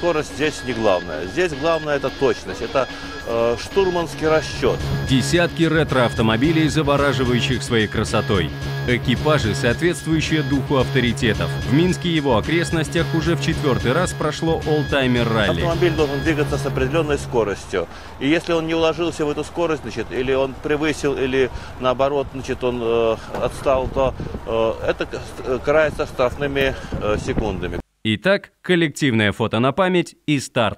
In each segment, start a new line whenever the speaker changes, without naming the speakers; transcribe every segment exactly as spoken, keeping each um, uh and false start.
скорость здесь не главное. Здесь главное это точность, это э, штурманский расчет.
Десятки ретро-автомобилей, завораживающих своей красотой. Экипажи, соответствующие духу авторитетов. В Минске и его окрестностях уже в четвертый раз прошло олдтаймер-ралли.
Автомобиль должен двигаться с определенной скоростью. И если он не уложился в эту скорость, значит, или он превысил, или наоборот, значит, он э, отстал, то э, это карается штрафными э, секундами.
Итак, коллективное фото на память и старт.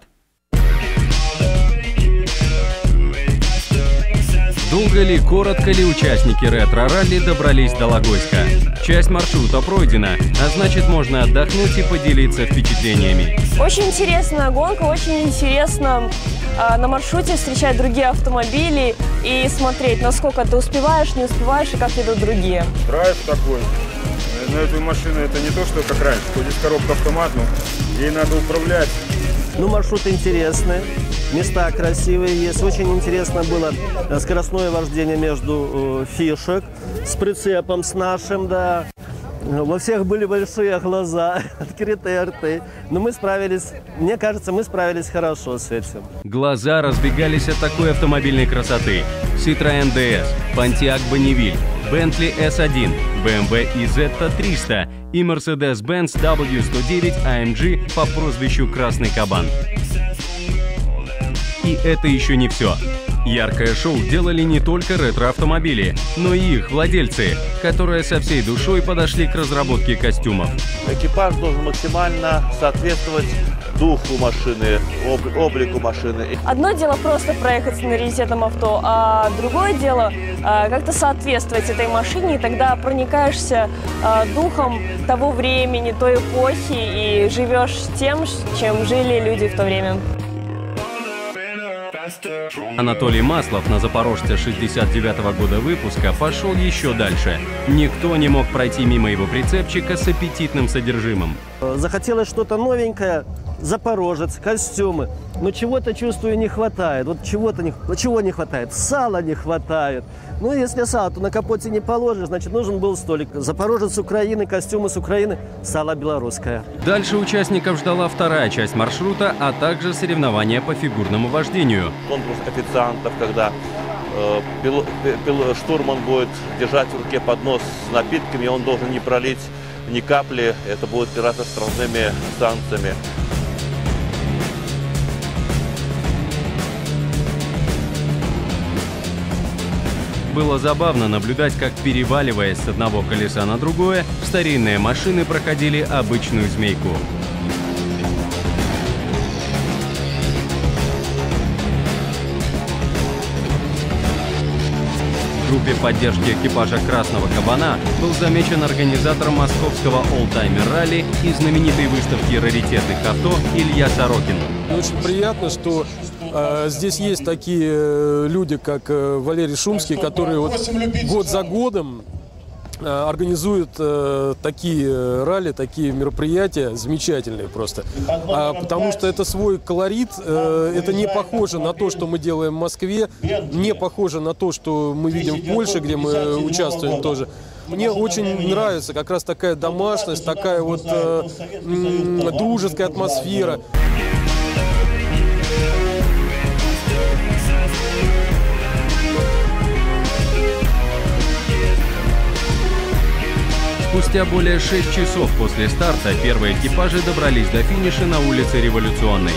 Долго ли, коротко ли участники ретро-ралли добрались до Логойска? Часть маршрута пройдена, а значит можно отдохнуть и поделиться впечатлениями.
Очень интересная гонка, очень интересно э, на маршруте встречать другие автомобили и смотреть, насколько ты успеваешь, не успеваешь и как идут другие.
Драйв такой. На этой машине это не то, что как раньше. Здесь коробка автомат, но ей надо управлять.
Ну, маршрут интересный, места красивые есть. Очень интересно было скоростное вождение между э, фишек с прицепом, с нашим, да. Во всех были большие глаза, открытые рты. Но мы справились, мне кажется, мы справились хорошо с этим.
Глаза разбегались от такой автомобильной красоты. Citroën ди эс, Pontiac Bonneville, Bentley эс один, бэ эм вэ и зет триста и Mercedes-Benz дабл ю сто девять эй эм джи по прозвищу «Красный кабан». И это еще не все. Яркое шоу делали не только ретро-автомобили, но и их владельцы, которые со всей душой подошли к разработке костюмов.
Экипаж должен максимально соответствовать духу машины, об, облику машины.
Одно дело просто проехаться на раритетном авто, а другое дело а, как-то соответствовать этой машине, и тогда проникаешься а, духом того времени, той эпохи и живешь тем, чем жили люди в то время.
Анатолий Маслов на «Запорожце» шестьдесят девятого года выпуска пошел еще дальше. Никто не мог пройти мимо его прицепчика с аппетитным содержимым.
Захотелось что-то новенькое, «Запорожец», костюмы. Но чего-то, чувствую, не хватает. Вот чего-то не, ну, чего не хватает? Сала не хватает. Ну, если сало, то на капоте не положишь, значит, нужен был столик. «Запорожец» с Украины, костюмы с Украины, сало белорусское.
Дальше участников ждала вторая часть маршрута, а также соревнования по фигурному вождению.
Конкурс официантов, когда э, пил, пил, штурман будет держать в руке поднос с напитками, и он должен не пролить ни капли, это будет пираты с штрафными санкциями.
Было забавно наблюдать, как, переваливаясь с одного колеса на другое, старинные машины проходили обычную змейку. В группе поддержки экипажа «Красного кабана» был замечен организатор московского олдтаймер-ралли и знаменитой выставки раритетных авто Илья Сорокин.
Очень приятно, что э, здесь есть такие э, люди, как э, Валерий Шумский, которые вот год за годом э, организуют э, такие ралли, такие мероприятия замечательные просто. А, потому что это свой колорит, э, это не похоже на то, что мы делаем в Москве, не похоже на то, что мы видим в Польше, где мы участвуем тоже. Мне очень нравится как раз такая домашность, такая вот э, э, дружеская атмосфера.
Спустя более шести часов после старта первые экипажи добрались до финиша на улице Революционной.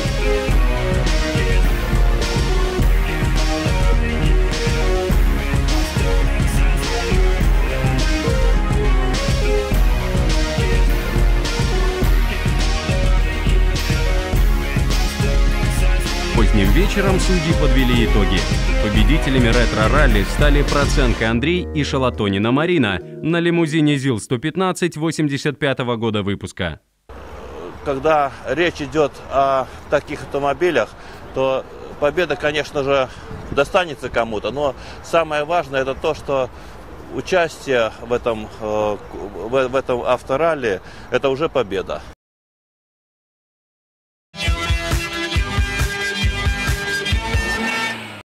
Поздним вечером судьи подвели итоги. Победителями ретро-ралли стали Проценко Андрей и Шалатонина Марина на лимузине ЗИЛ сто пятнадцать восемьдесят пятого года выпуска.
Когда речь идет о таких автомобилях, то победа, конечно же, достанется кому-то, но самое важное это то, что участие в этом, в этом авторалли – это уже победа.